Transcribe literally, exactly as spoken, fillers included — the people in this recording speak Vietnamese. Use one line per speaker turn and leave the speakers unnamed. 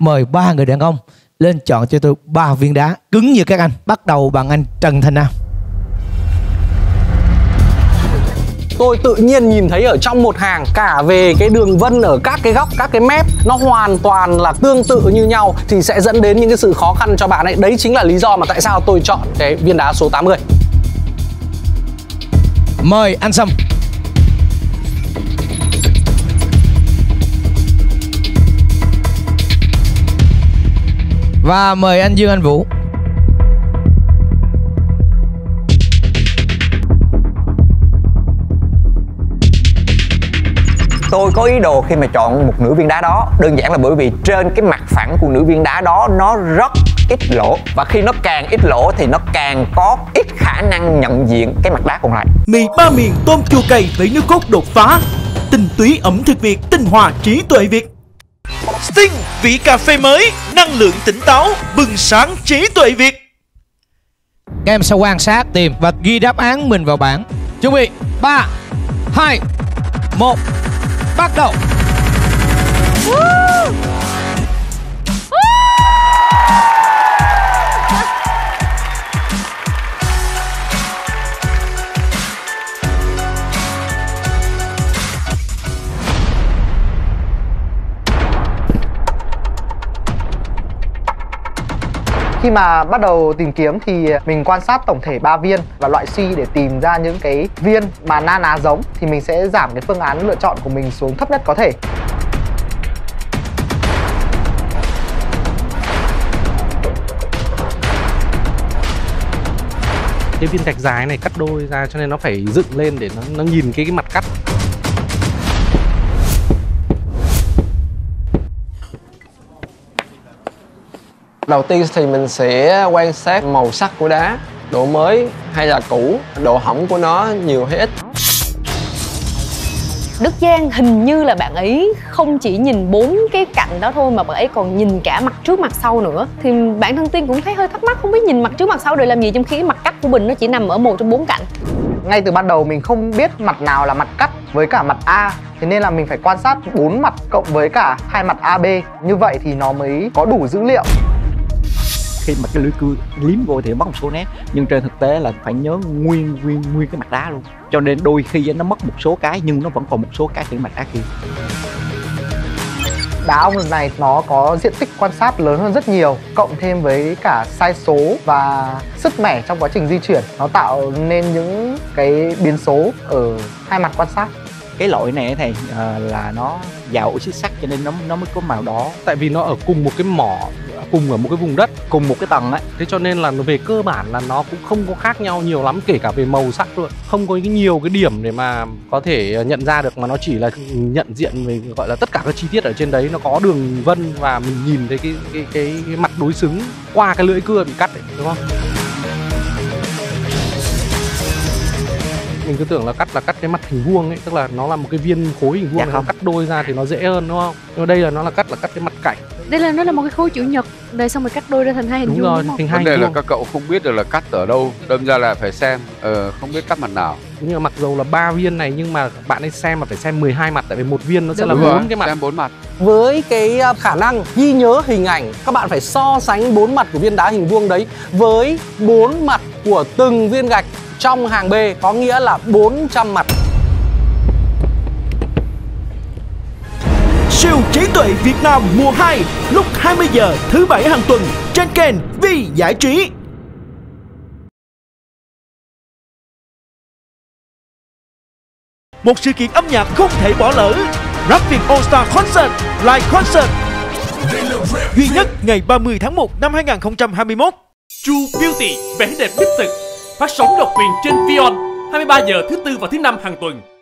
mời ba người đàn ông lên chọn cho tôi ba viên đá cứng như các anh. Bắt đầu bằng anh Trần Thành Nam.
Tôi tự nhiên nhìn thấy ở trong một hàng cả về cái đường vân ở các cái góc, các cái mép nó hoàn toàn là tương tự như nhau thì sẽ dẫn đến những cái sự khó khăn cho bạn ấy. Đấy chính là lý do mà tại sao tôi chọn cái viên đá số tám mươi.
Mời anh Sâm. Và mời anh Dương Anh Vũ.
Tôi có ý đồ khi mà chọn một nửa viên đá đó, đơn giản là bởi vì trên cái mặt phẳng của nửa viên đá đó nó rất ít lỗ, và khi nó càng ít lỗ thì nó càng có ít khả năng nhận diện cái mặt đá còn lại.
Mì ba miền tôm chua cay với nước cốt đột phá, tinh túy ẩm thực Việt, tinh hoa trí tuệ Việt. Sting, vị cà phê mới, năng lượng tỉnh táo, bừng sáng trí tuệ Việt.
Các em sẽ quan sát, tìm và ghi đáp án mình vào bảng. Chuẩn bị, ba, hai, một, bắt đầu.
Khi mà bắt đầu tìm kiếm thì mình quan sát tổng thể ba viên và loại suy để tìm ra những cái viên mà na ná giống thì mình sẽ giảm cái phương án lựa chọn của mình xuống thấp nhất có thể.
Cái viên gạch dài này cắt đôi ra cho nên nó phải dựng lên để nó, nó nhìn cái, cái mặt cắt. Đầu tiên thì mình sẽ quan sát màu sắc của đá, độ mới hay là cũ, độ hỏng của nó nhiều hay ít.
Đức Giang hình như là bạn ấy không chỉ nhìn bốn cái cạnh đó thôi mà bạn ấy còn nhìn cả mặt trước mặt sau nữa. Thì bản thân Tiên cũng thấy hơi thắc mắc, không biết nhìn mặt trước mặt sau để làm gì trong khi cái mặt cắt của Bình nó chỉ nằm ở một trong bốn cạnh.
Ngay từ ban đầu mình không biết mặt nào là mặt cắt với cả mặt A, thế nên là mình phải quan sát bốn mặt cộng với cả hai mặt a bê, như vậy thì nó mới có đủ dữ liệu.
Khi mà cái lưỡi cưa liếm vô thì mất một số nét, nhưng trên thực tế là phải nhớ nguyên nguyên nguyên cái mặt đá luôn, cho nên đôi khi nó mất một số cái nhưng nó vẫn còn một số cái trên mặt đá kia.
Đá ong lần này nó có diện tích quan sát lớn hơn rất nhiều, cộng thêm với cả sai số và sức mẻ trong quá trình di chuyển, nó tạo nên những cái biến số ở hai mặt quan sát.
Cái loại này thầy uh, là nó giàu oxit sắt cho nên nó nó mới có màu đỏ.
Tại vì nó ở cùng một cái mỏ, cùng ở một cái vùng đất,
cùng một cái tầng ấy.
Thế cho nên là về cơ bản là nó cũng không có khác nhau nhiều lắm, kể cả về màu sắc luôn. Không có nhiều cái điểm để mà có thể nhận ra được, mà nó chỉ là nhận diện về gọi là tất cả các chi tiết ở trên đấy. Nó có đường vân và mình nhìn thấy cái cái cái, cái mặt đối xứng qua cái lưỡi cưa bị cắt ấy, đúng không? Mình cứ tưởng là cắt là cắt cái mặt hình vuông ấy, tức là nó là một cái viên khối hình vuông, dạ, nó cắt đôi ra thì nó dễ hơn, đúng không? Nhưng mà đây là nó là cắt là cắt cái mặt cạnh.
Đây là nó là một cái khối chữ nhật, đây xong rồi cắt đôi ra thành hai hình
đúng
vuông,
rồi,
đúng không?
thành hai
Vấn đề
hình
là
vuông.
các cậu không biết được là cắt ở đâu, đâm ra là phải xem, ờ, không biết cắt mặt nào.
Nhưng mà mặc dù là ba viên này nhưng mà bạn ấy xem mà phải xem mười hai mặt, tại vì một viên nó sẽ là bốn cái mặt.
Xem bốn mặt.
Với cái khả năng ghi nhớ hình ảnh, các bạn phải so sánh bốn mặt của viên đá hình vuông đấy với bốn mặt của từng viên gạch trong hàng B, có nghĩa là bốn trăm mặt.
Siêu trí tuệ Việt Nam mùa hai lúc hai mươi giờ thứ bảy hàng tuần trên kênh Vi Giải Trí. Một sự kiện âm nhạc không thể bỏ lỡ, Rap Việt All Star Concert Live Concert, duy nhất ngày ba mươi tháng một năm hai nghìn không trăm hai mươi mốt.
True Beauty, vẻ đẹp đích thực, phát sóng độc quyền trên Vion hai mươi ba giờ thứ tư và thứ năm hàng tuần.